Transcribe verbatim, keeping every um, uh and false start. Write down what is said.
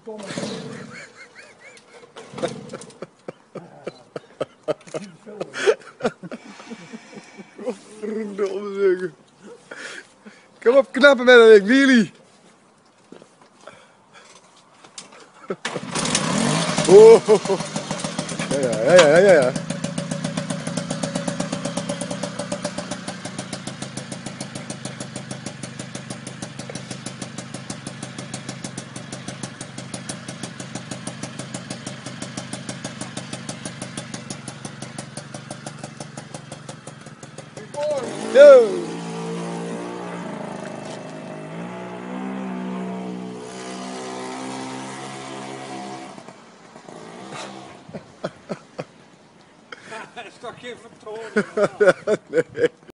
Godverdomme. Godverdomme zeggen. Kom op, knappen met een wheelie. Oh, ja, ja, ja, ja, ja. Yo! Hij stak geen vertoning. Nee.